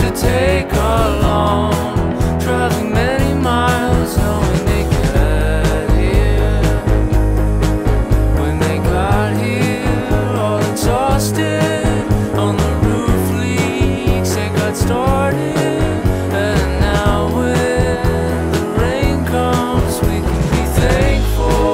to take along, traveling many miles, knowing they get here. When they got here, all exhausted, on the roof leaks, they got started. And now when the rain comes, we can be thankful.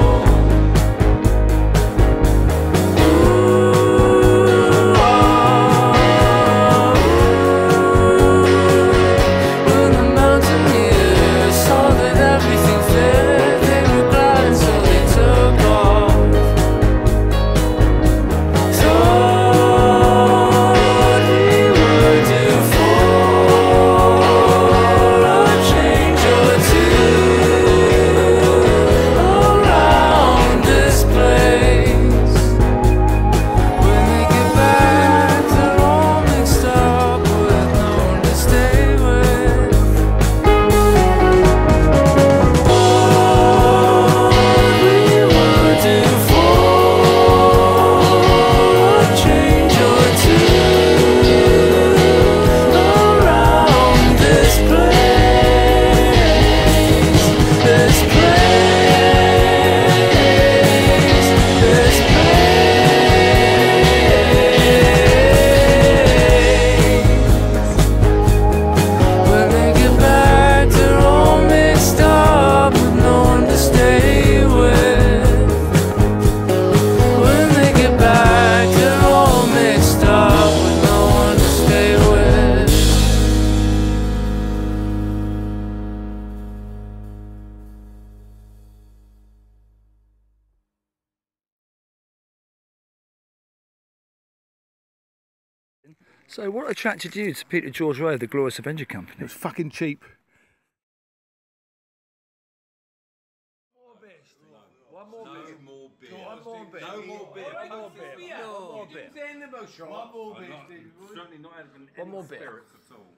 So what attracted you to Peter George Rowe, the Glorious Avenger Company? It was fucking cheap. One more beer. No more beer. One more beer. No more beer. One more beer. One more beer. One more beer. One more beer. Certainly not out of an One more beer. spirits at all.